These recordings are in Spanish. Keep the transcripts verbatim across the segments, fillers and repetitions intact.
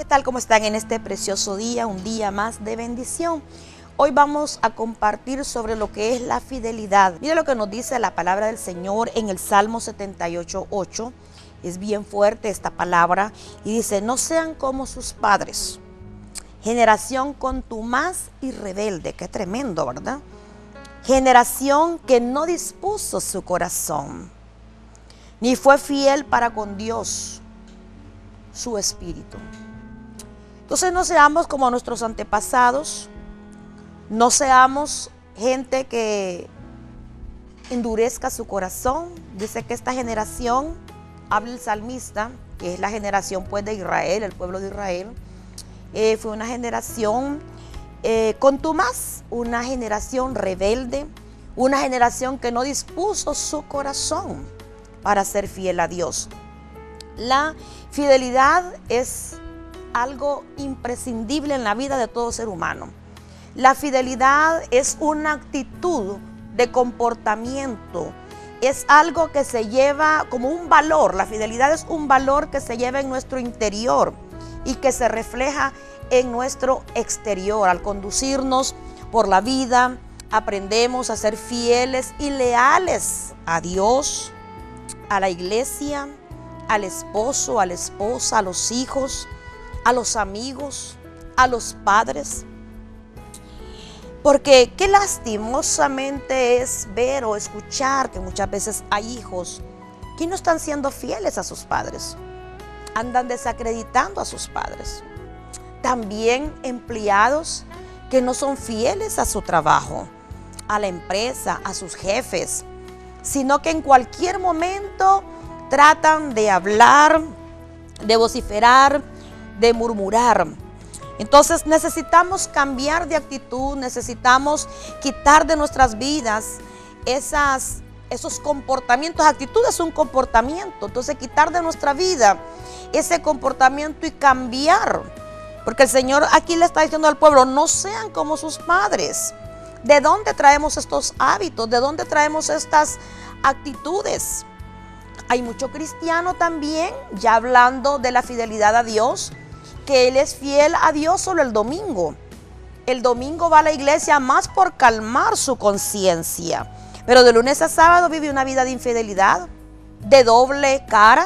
tal? ¿Cómo están en este precioso día? Un día más de bendición. Hoy vamos a compartir sobre lo que es la fidelidad. Mira lo que nos dice la palabra del Señor en el Salmo setenta y ocho, ocho. Es bien fuerte esta palabra y dice: no sean como sus padres, generación contumaz y rebelde. Qué tremendo, ¿verdad? Generación que no dispuso su corazón, ni fue fiel para con Dios, su espíritu. Entonces no seamos como nuestros antepasados, no seamos gente que endurezca su corazón. Dice que esta generación, habla el salmista, que es la generación pues de Israel, el pueblo de Israel, eh, fue una generación eh, contumaz, una generación rebelde, una generación que no dispuso su corazón para ser fiel a Dios. La fidelidad es algo imprescindible en la vida de todo ser humano. La fidelidad es una actitud de comportamiento, es algo que se lleva como un valor. La fidelidad es un valor que se lleva en nuestro interior y que se refleja en nuestro exterior. Al conducirnos por la vida, aprendemos a ser fieles y leales a Dios, a la iglesia, al esposo, a la esposa, a los hijos, a los amigos, a los padres. Porque qué lastimosamente es ver o escuchar que muchas veces hay hijos que no están siendo fieles a sus padres, andan desacreditando a sus padres. También empleados que no son fieles a su trabajo, a la empresa, a sus jefes, sino que en cualquier momento tratan de hablar, de vociferar, de murmurar. Entonces necesitamos cambiar de actitud, necesitamos quitar de nuestras vidas esas, esos comportamientos. Actitud es un comportamiento, entonces quitar de nuestra vida ese comportamiento y cambiar. Porque el Señor aquí le está diciendo al pueblo: no sean como sus padres. ¿De dónde traemos estos hábitos? ¿De dónde traemos estas actitudes? Hay mucho cristiano también, ya hablando de la fidelidad a Dios, que él es fiel a Dios solo el domingo. El domingo va a la iglesia más por calmar su conciencia, pero de lunes a sábado vive una vida de infidelidad, de doble cara,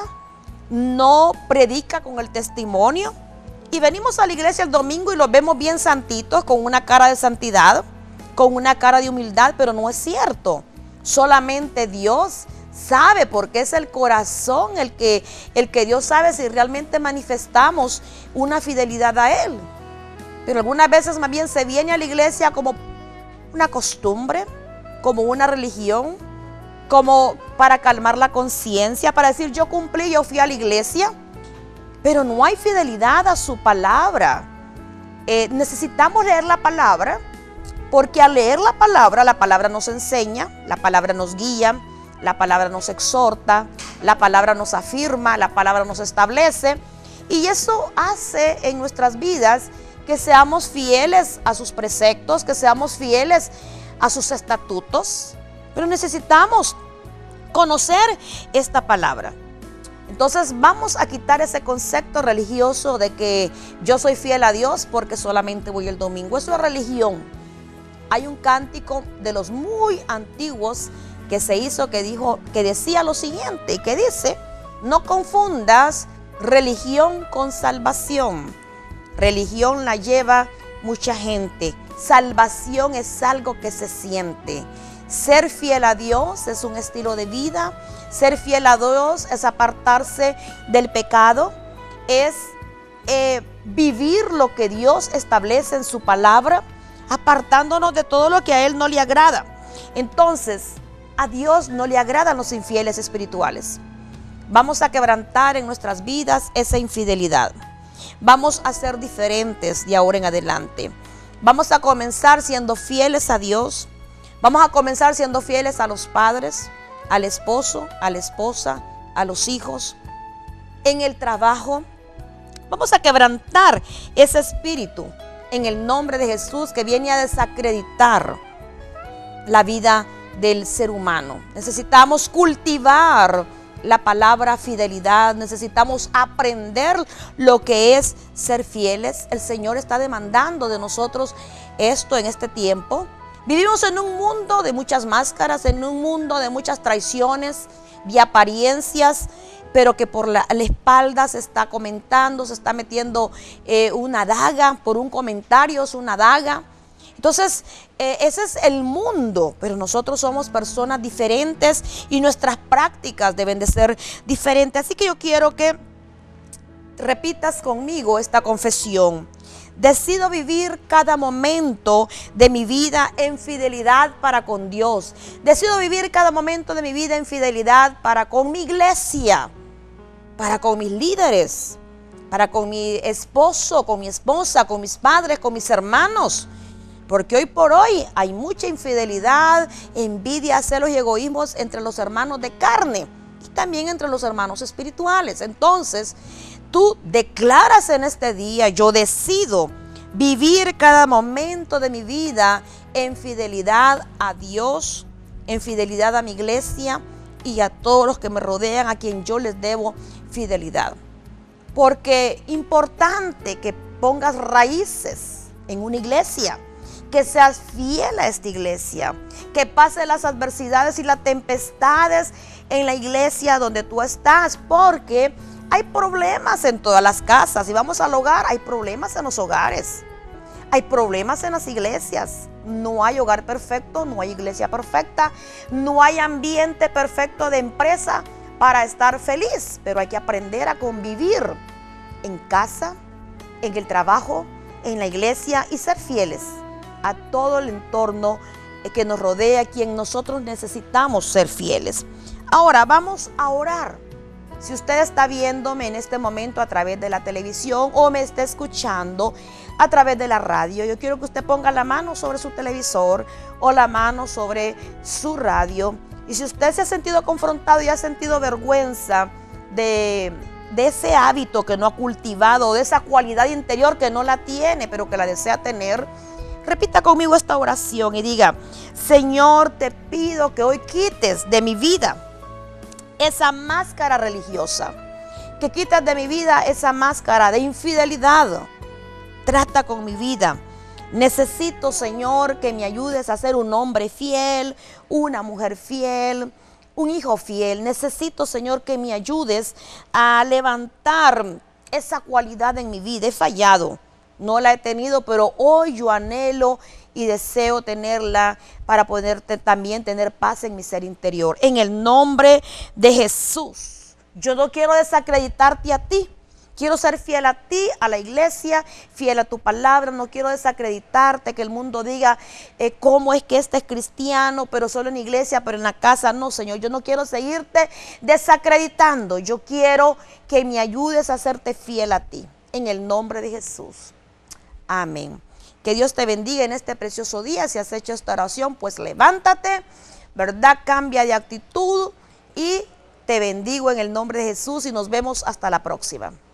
no predica con el testimonio. Y venimos a la iglesia el domingo y los vemos bien santitos, con una cara de santidad, con una cara de humildad, pero no es cierto. Solamente Dios sabe, porque es el corazón el que, el que Dios sabe si realmente manifestamos una fidelidad a Él. Pero algunas veces más bien se viene a la iglesia como una costumbre, como una religión, como para calmar la conciencia, para decir: yo cumplí, yo fui a la iglesia. Pero no hay fidelidad a su palabra. Eh, necesitamos leer la palabra, porque al leer la palabra, la palabra nos enseña, la palabra nos guía, la palabra nos exhorta, la palabra nos afirma, la palabra nos establece. Y eso hace en nuestras vidas que seamos fieles a sus preceptos, que seamos fieles a sus estatutos. Pero necesitamos conocer esta palabra. Entonces vamos a quitar ese concepto religioso de que yo soy fiel a Dios porque solamente voy el domingo. Eso es religión. Hay un cántico de los muy antiguos que se hizo que dijo, que decía lo siguiente, que dice: no confundas religión con salvación. Religión la lleva mucha gente. Salvación es algo que se siente. Ser fiel a Dios es un estilo de vida. Ser fiel a Dios es apartarse del pecado, es eh, vivir lo que Dios establece en su palabra, apartándonos de todo lo que a Él no le agrada. Entonces, a Dios no le agradan los infieles espirituales. Vamos a quebrantar en nuestras vidas esa infidelidad. Vamos a ser diferentes de ahora en adelante. Vamos a comenzar siendo fieles a Dios. Vamos a comenzar siendo fieles a los padres, al esposo, a la esposa, a los hijos, en el trabajo. Vamos a quebrantar ese espíritu en el nombre de Jesús que viene a desacreditar la vida del ser humano. Necesitamos cultivar la palabra fidelidad, necesitamos aprender lo que es ser fieles. El Señor está demandando de nosotros esto en este tiempo. Vivimos en un mundo de muchas máscaras, en un mundo de muchas traiciones, de apariencias, pero que por la, la espalda se está comentando, se está metiendo eh, una daga, por un comentario es una daga. Entonces, eh, ese es el mundo, pero nosotros somos personas diferentes y nuestras prácticas deben de ser diferentes. Así que yo quiero que repitas conmigo esta confesión. Decido vivir cada momento de mi vida en fidelidad para con Dios. Decido vivir cada momento de mi vida en fidelidad para con mi iglesia, para con mis líderes, para con mi esposo, con mi esposa, con mis padres, con mis hermanos. Porque hoy por hoy hay mucha infidelidad, envidia, celos y egoísmos entre los hermanos de carne y también entre los hermanos espirituales. Entonces, tú declaras en este día: yo decido vivir cada momento de mi vida en fidelidad a Dios, en fidelidad a mi iglesia y a todos los que me rodean, a quien yo les debo fidelidad. Porque es importante que pongas raíces en una iglesia, que seas fiel a esta iglesia, que pases las adversidades y las tempestades en la iglesia donde tú estás, porque hay problemas en todas las casas. Si vamos al hogar, hay problemas en los hogares, hay problemas en las iglesias. No hay hogar perfecto, no hay iglesia perfecta, no hay ambiente perfecto de empresa para estar feliz, pero hay que aprender a convivir en casa, en el trabajo, en la iglesia y ser fieles a todo el entorno que nos rodea, a quien nosotros necesitamos ser fieles. Ahora vamos a orar. Si usted está viéndome en este momento a través de la televisión o me está escuchando a través de la radio, yo quiero que usted ponga la mano sobre su televisor o la mano sobre su radio. Y si usted se ha sentido confrontado y ha sentido vergüenza de, de ese hábito que no ha cultivado, de esa cualidad interior que no la tiene, pero que la desea tener, repita conmigo esta oración y diga: Señor, te pido que hoy quites de mi vida esa máscara religiosa, que quites de mi vida esa máscara de infidelidad. Trata con mi vida. Necesito, Señor, que me ayudes a ser un hombre fiel, una mujer fiel, un hijo fiel. Necesito, Señor, que me ayudes a levantar esa cualidad en mi vida. He fallado, no la he tenido, pero hoy yo anhelo y deseo tenerla para poder también tener paz en mi ser interior. En el nombre de Jesús, yo no quiero desacreditarte a ti. Quiero ser fiel a ti, a la iglesia, fiel a tu palabra. No quiero desacreditarte, que el mundo diga eh, cómo es que este es cristiano, pero solo en la iglesia, pero en la casa no, Señor. Yo no quiero seguirte desacreditando. Yo quiero que me ayudes a hacerte fiel a ti. En el nombre de Jesús. Amén. Que Dios te bendiga en este precioso día. Si has hecho esta oración, pues levántate, ¿verdad? Cambia de actitud y te bendigo en el nombre de Jesús y nos vemos hasta la próxima.